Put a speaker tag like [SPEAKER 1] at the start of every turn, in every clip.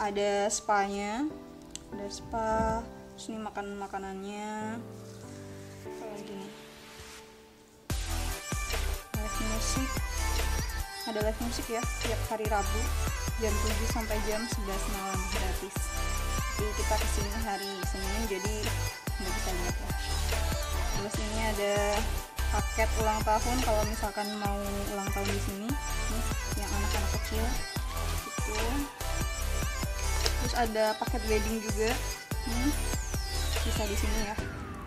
[SPEAKER 1] ada spa-nya, ada spa. Terus ini makanannya. Apa lagi nih? Live music. Ada live music ya tiap hari Rabu jam 7 sampai jam 11 malam, gratis. Jadi kita kesini hari Senin, jadi nggak bisa lihat ya. Terus ini ada paket ulang tahun kalau misalkan mau ulang tahun di sini nih, yang anak-anak kecil gitu. Terus ada paket wedding juga nih, bisa di sini ya.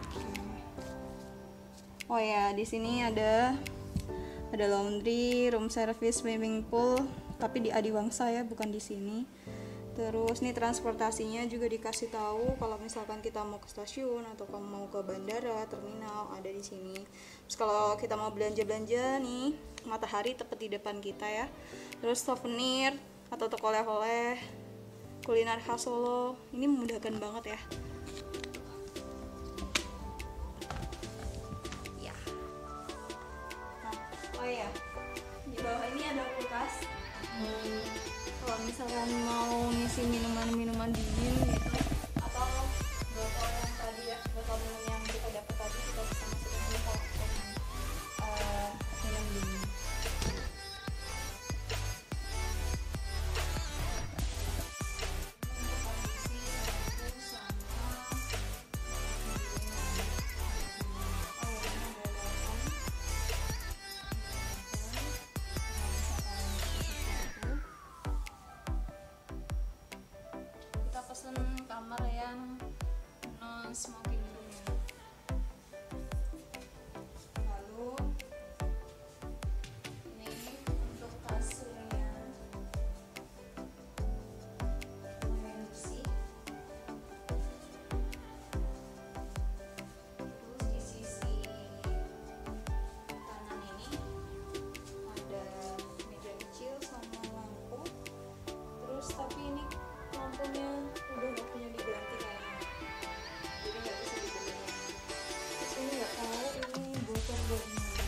[SPEAKER 1] Oh ya, di sini ada laundry, room service, swimming pool, tapi di Adiwangsa ya, bukan di sini. Terus nih transportasinya juga dikasih tahu kalau misalkan kita mau ke stasiun atau kamu mau ke bandara, terminal, ada di sini. Terus kalau kita mau belanja-belanja nih, Matahari tepat di depan kita ya. Terus souvenir atau toko oleh-oleh, kuliner khas Solo, ini memudahkan banget ya. Oh ya, di bawah ini ada kulkas. Kalau misalkan mau ngisi minuman dingin gitu, atau botol yang tadi ya, botol minum yang kita dapat tadi, kita bisa masukin ini kalau minum dingin. Pesen kamar yang non smoking room ya. Lalu ini untuk kasurnya lumayan bersih. Terus di sisi kanan ini ada meja kecil sama lampu. Terus tapi ini lampunya udah waktunya diganti kayaknya, jadi nggak bisa dibenerin. Terus ini nggak tahu ini bocor dari mana,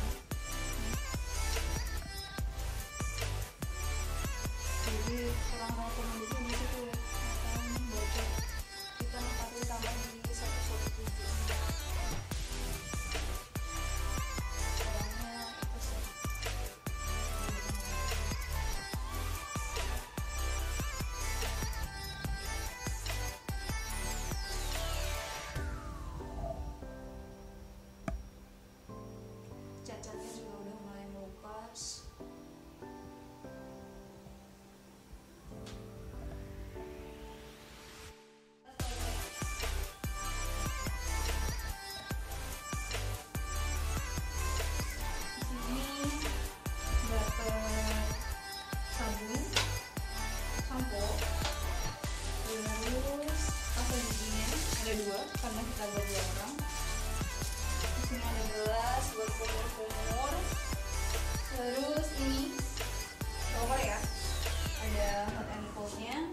[SPEAKER 1] jadi kurang rekomendasi di situ ya, makanya ini bocor. Kita pakai kamar di 117. Orangnya itu sih. Cacatnya juga udah mulai melupas. Di sini dapat sabun, sampo, terus pasta giginya ada 2 karena kita ada 2 orang. Di sini ada gelas buat kumur-kumur. Terus ini shower ya, ada hot and coldnya.